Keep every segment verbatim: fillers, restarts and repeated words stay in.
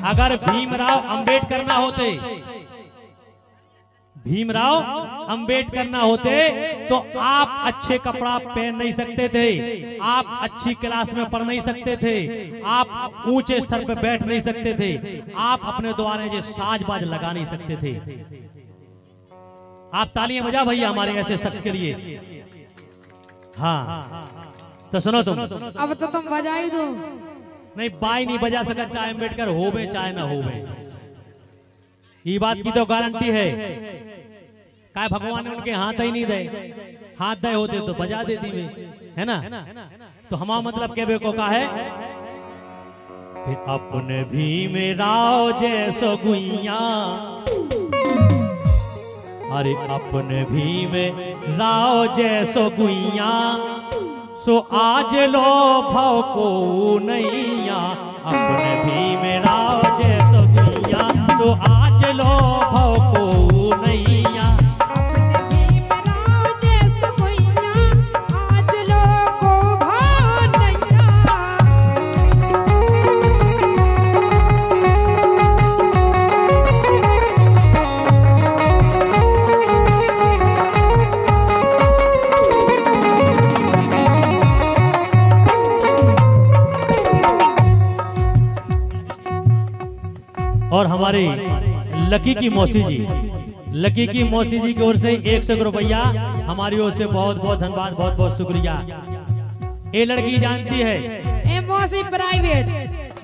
अगर भीमराव अंबेडकर ना होते, भीमराव अंबेडकर ना होते तो आप अच्छे कपड़ा पहन नहीं सकते थे, आप अच्छी क्लास में पढ़ नहीं सकते थे, आप ऊंचे स्तर पर बैठ नहीं सकते थे, आप अपने द्वारे जो साज बाज लगा नहीं सकते थे। आप तालियां बजा भैया हमारे ऐसे शख्स के लिए। हाँ तो सुनो तुम, अब तो तुम बजा ही दो। नहीं बाई नहीं बजा सका, चाहे अंबेडकर होवे चाहे ना होवे, ये बात की तो गारंटी है। काय भगवान ने उनके हाथ ही नहीं दे, हाथ दे होते तो बजा देती वे, है ना। तो हमारा मतलब कहने को का है, फिर अपने भीमराव जैसो गुइया, अरे अपने भीमराव जैसो गुइया, सो आज लो भाव को नैया। अपने भीमराव जैसो गुइया, सो आज लो भाव को नैया। और हमारी लकी की मौसी जी, लकी की मौसी जी की ओर से एक सौ रुपया हमारी ओर से बहुत बहुत धन्यवाद, बहुत बहुत शुक्रिया। ये लड़की जानती है, ए मौसी प्राइवेट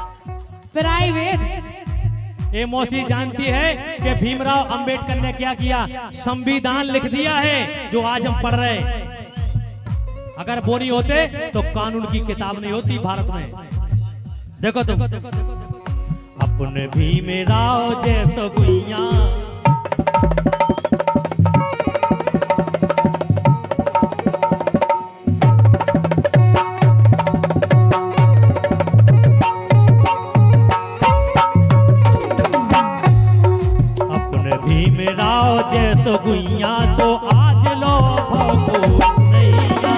प्राइवेट ये मौसी जानती है कि भीमराव अंबेडकर ने क्या किया, संविधान लिख दिया है जो आज हम पढ़ रहे हैं। अगर वो नहीं होते तो कानून की किताब नहीं होती भारत में। देखो तुम, अपने भीमराव जैसो गुइया, अपने भीमराव जैसो गुइया, सो आज लो भगो नैया।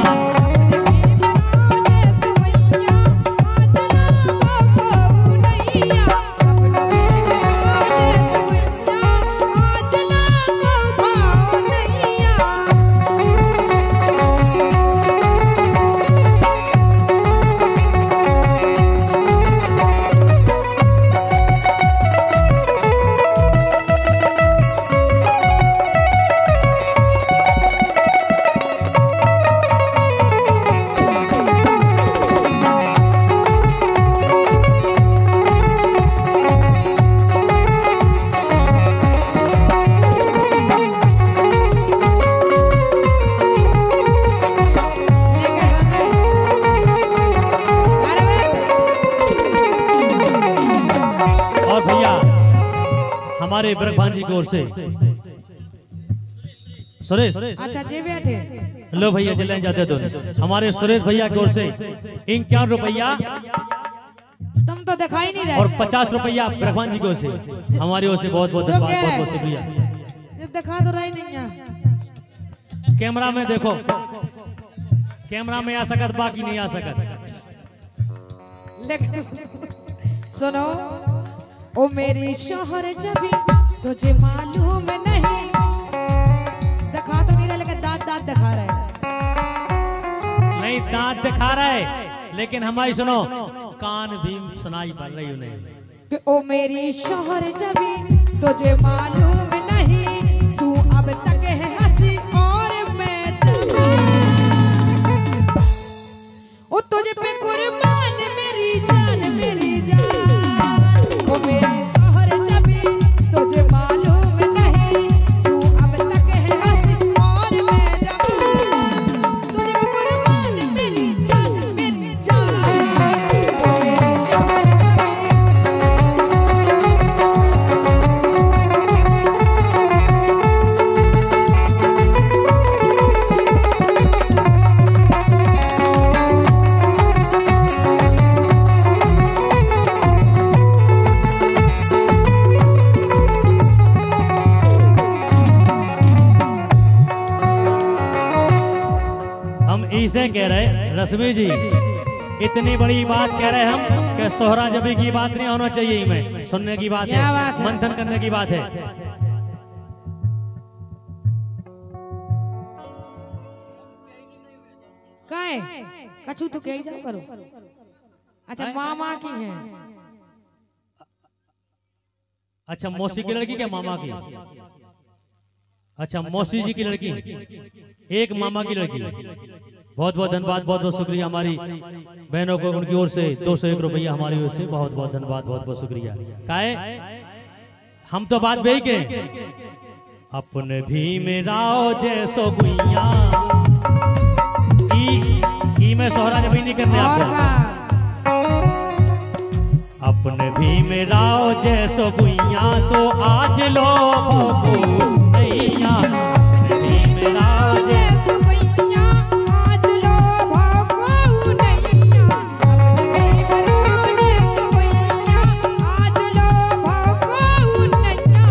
हमारे ब्रह्मांड जी की ओर से सुरेश, अच्छा जी बैठे लो भैया जल्दी जाते दोनों, हमारे सुरेश भैया की ओर से इक्यावन रुपया तुम तो दिखाई नहीं रहे, और पचास रुपया ब्रह्मांड जी की ओर से हमारी ओर से बहुत बहुत धन्यवाद, बहुत बहुत शुक्रिया। दिखा तो रही नहीं है, कैमरा में देखो, कैमरा में आ सकत बाकी नहीं आ सकत। सुनो, ओ मेरी शोहर जबी तुझे मालूम नहीं, दिखा तो नहीं रहा लेकिन दांत दांत दिखा रहा है। नहीं दांत दिखा रहा है लेकिन हमारी सुनो कान भी सुनाई पड़ रही उन्हें कि ओ मेरी शोहर जबी तुझे मालूम नहीं, तू अब तक है हंसी और मैं जबी, ओ तुझे पे कुर्बान मेरी जान मेरी जान। ओ मेरी शोहर जबी तुझे मालूम नहीं, तू अब तक है हंसी और मैं जबी, तुझे पे कुर्बान मेरी जान मेरी जान। ओ मेरी शोहर इसे कह रहे रश्मि जी, इतनी बड़ी बात कह रहे हम कि कि सोहरा जबी की बात नहीं होना चाहिए, में सुनने की बात क्या है, बात है? मंथन करने की बात है। काय कछु तो कही जाओ करो। अच्छा मामा की है। अच्छा मौसी की लड़की क्या मामा की? अच्छा मौसी जी की लड़की, एक मामा की लड़की। बहुत बहुत धन्यवाद, बहुत बहुत शुक्रिया हमारी बहनों को, उनकी ओर से दो सौ एक रुपया हमारी ओर से बहुत बहुत धन्यवाद, बहुत बहुत शुक्रिया। काहे हम तो बात वही के अपने भी मेरा जैसो गुइया ई, ई में सोहरा जब नहीं करने और आपको का अपने भी मेरा जैसो गुइया सो आज लो भोगो नैया। अपने भी मेरा जैसो भैया आज लो भागो नैया। अपने जैसो भैया आज लो भागो नैया।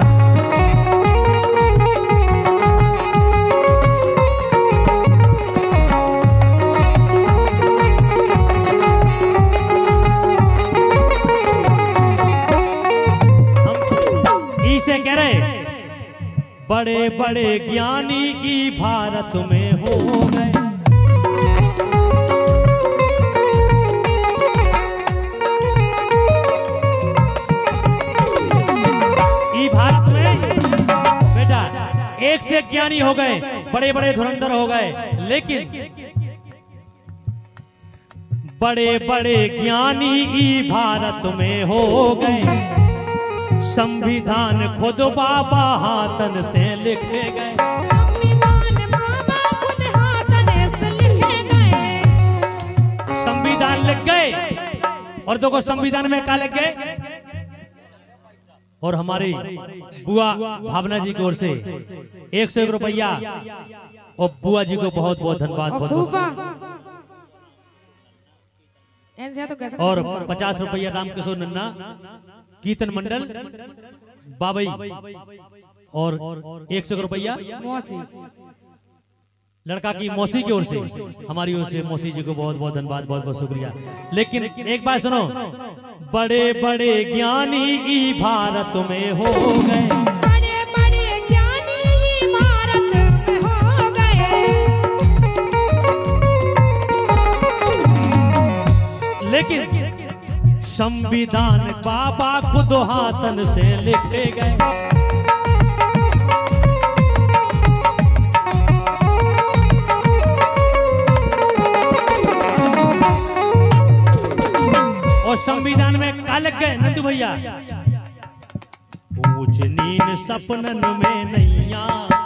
से कह रहे बड़े बड़े ज्ञानी की भारत में हो गए। ई भारत में बेटा एक से एक ज्ञानी हो गए, बड़े बड़े धुरंधर हो गए, लेकिन बड़े बड़े ज्ञानी ई भारत में हो गए। संविधान खुद बाबा हाथन से लिखे गए। संविधान बाबा खुद हाथन से लिखे गए। संविधान लिख गए और देखो संविधान में क्या लिख गए। और हमारी बुआ भावना जी की ओर से एक सौ एक रुपया और बुआ जी को बहुत बहुत धन्यवाद, और बहुत फूफा बहुत। ऐसे तो कैसे और पचास रुपया रामकिशोर नन्ना कीर्तन मंडल बाबई और एक सौ रुपया मौसी लड़का की मौसी की ओर से हमारी ओर से मौसी जी को बहुत बहुत धन्यवाद, बहुत बहुत शुक्रिया। लेकिन एक बात सुनो, बड़े बड़े ज्ञानी ई भारत में हो गए। बड़े बड़े ज्ञानी ई भारत में हो गए। लेकिन संविधान बाबा खुद हाथन से लिखे गए। और संविधान में क्या लिख गए नंदू भैया? ऊंच नीच सपनन में नैया,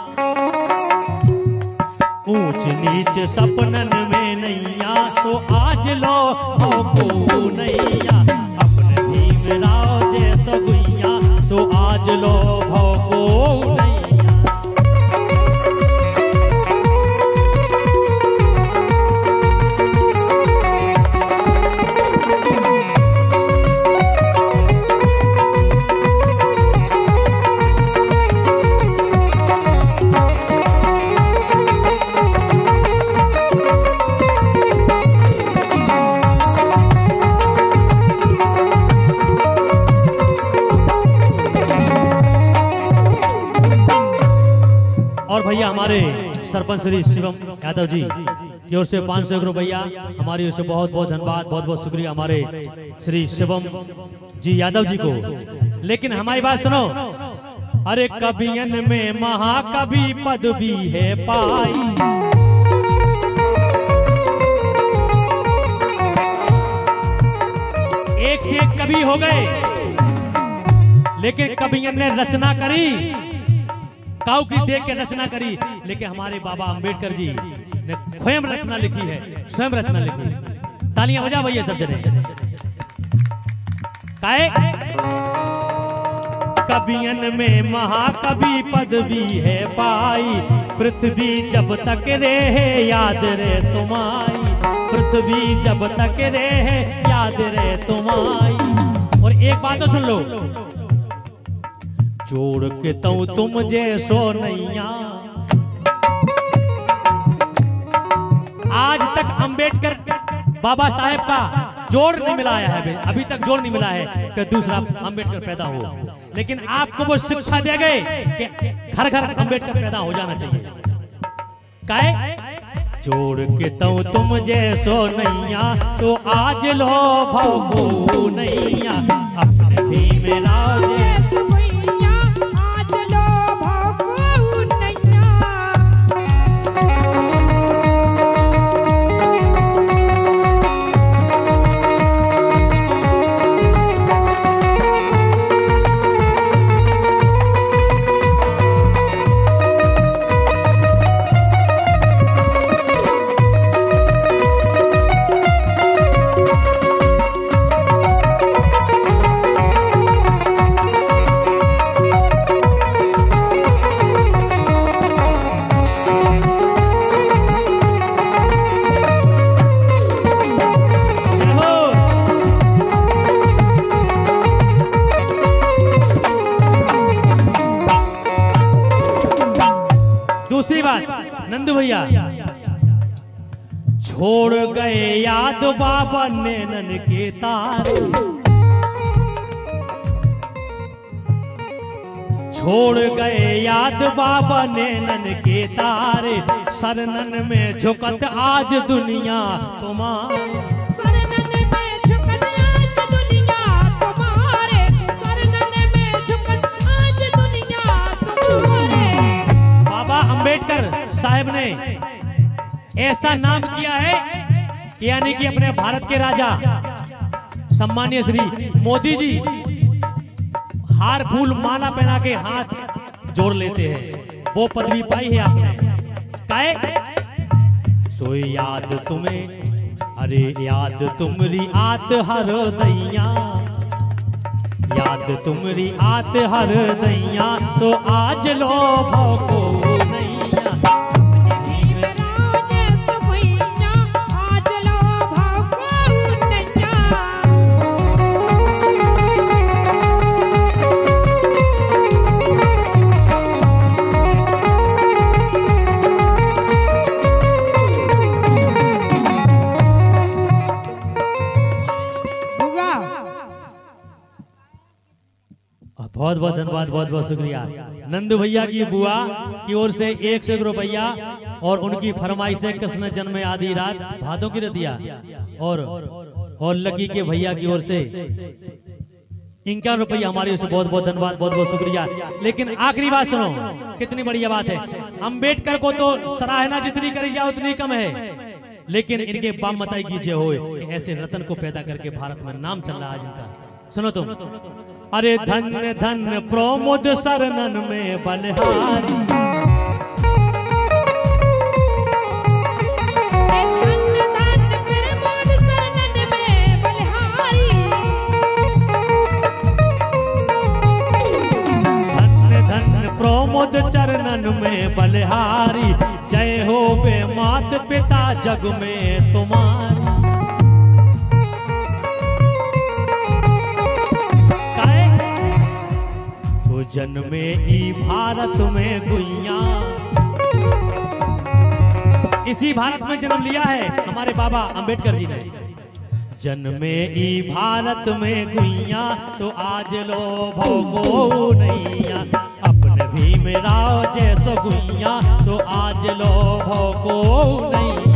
ऊंच नीच सपनन में नैया तो आज लो हो नैया। अपने भीम राव जैसो गुइया तो आज लो भोगो नैया। और भैया हमारे सरपंच श्री शिवम यादव जी की ओर से पाँच सौ रुपया हमारी ओर से बहुत बहुत धन्यवाद, बहुत बहुत शुक्रिया हमारे श्री शिवम जी यादव जी को। लेकिन हमारी बात सुनो, अरे कवियन में महाकवि पद भी है पाई। एक से एक कवि हो गए, लेकिन कवियन ने रचना करी, काऊ की देख के रचना करी, लेकिन हमारे बाबा अंबेडकर जी ने स्वयं रचना लिखी है, स्वयं रचना लिखी है। तालियां बजा भैया सब जने। काहे कवियन में महाकवि पदवी है पाई। पृथ्वी जब तक रहे याद रे तुम्हारी, पृथ्वी जब तक रहे याद रे तुम्हारी। और एक बात तो सुन लो, जोड़ के तो तुम जैसो नैया। आज तक अंबेडकर बाबा साहेब का जोड़ नहीं मिलाया है, अभी तक जोड़ नहीं मिला है कि दूसरा अंबेडकर पैदा हो। लेकिन आपको वो शिक्षा दे गए कि घर घर अंबेडकर पैदा हो जाना चाहिए। काहे जोड़ के तो तुम जैसो नैया तो आज लो भगो नैया अपने भी मेरा जैसो नैया आज लो भगो नैया। दूसरी बात नंदू भैया, छोड़ गए याद बाबा नैनन के तारे, छोड़ गए याद बाबा नैनन के तारे, शरणन में झुकत आज दुनिया तुम्हारे, शरणन में झुकत आज दुनिया तुम्हारे, शरणन में झुकत आज दुनिया तुम्हारे। बाबा अंबेडकर साहब ने ऐसा नाम किया है यानी कि अपने भारत के राजा सम्मानीय श्री मोदी जी हार फूल माला पहना के हाथ जोड़ लेते हैं, वो पदवी पाई है आपने। काहे सो याद तुम्हें, अरे याद तुमरी आत हर दैया, याद तुमरी आत हर दैया तो आज लो भोको नैया आज लो भगो नैया। बहुत बहुत धन्यवाद, बहुत बहुत शुक्रिया। नंदू भैया की बुआ की ओर से एक सौ रुपया और उनकी फरमाइश से कृष्ण जन्म आदि रात भादों की रतिया और और लकी के भैया की ओर से इक्यावन रुपया हमारी ओर से बहुत बहुत धन्यवाद, बहुत बहुत शुक्रिया। लेकिन आखिरी बात सुनो, कितनी बढ़िया बात है। अंबेडकर को तो सराहना जितनी करी जाए उतनी कम है, लेकिन इनके बाप मताई कीजिए हो ऐसे रतन को पैदा करके भारत में नाम चल रहा है इनका। सुनो तुम, अरे धन धन प्रमोद शरणन में बलिहारी, धन धन प्रमोद चरणन में बलिहारी, जय हो बे मात पिता जग में तुम्हारी। जन्मे ई भारत में गुइया, इसी भारत में जन्म लिया है हमारे बाबा अंबेडकर जी ने। जन्मे ई भारत में गुइया तो आज लो भोगो नैया, अपने भी मेरा जैसो गुइया तो आज लो भोगो नैया।